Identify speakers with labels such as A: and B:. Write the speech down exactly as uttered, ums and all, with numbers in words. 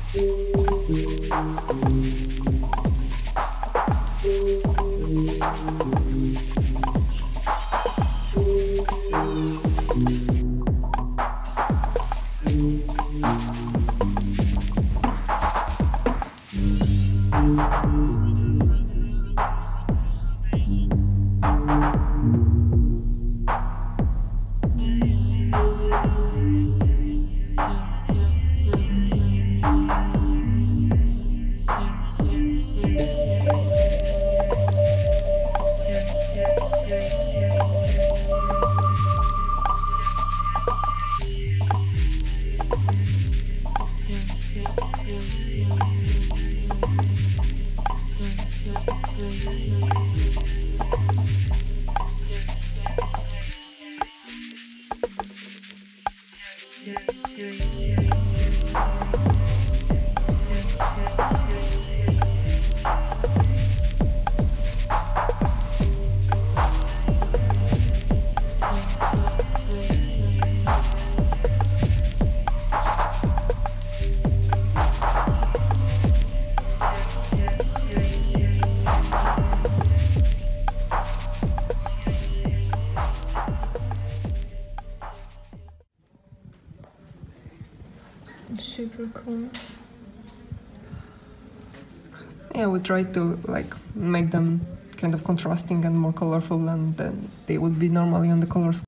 A: Super cool.
B: Yeah, we try to like make them kind of contrasting and more colorful, and then they would be normally on the color